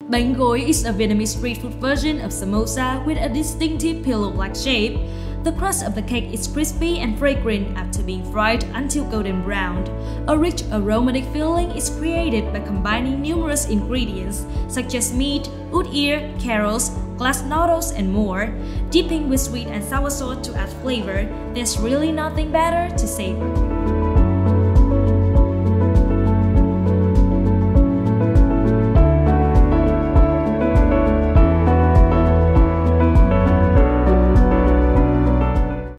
Bánh gối is a Vietnamese street food version of samosa with a distinctive pillow-like shape. The crust of the cake is crispy and fragrant after being fried until golden brown. A rich aromatic filling is created by combining numerous ingredients such as meat, wood ear, carrots, glass noodles, and more. Dipping with sweet and sour sauce to add flavor, there's really nothing better to savor.